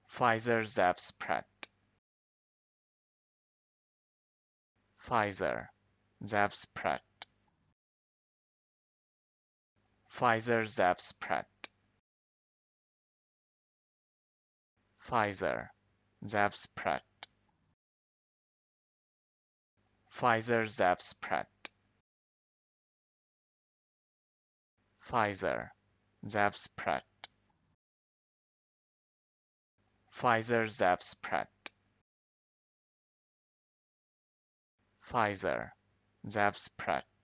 Pfizer Zavzpret. Pfizer Zavzpret. Pfizer Zavzpret. Pfizer Zavzpret. Pfizer Zavzpret. Pfizer Zavzpret. Pfizer Zavzpret. Pfizer Zavzpret.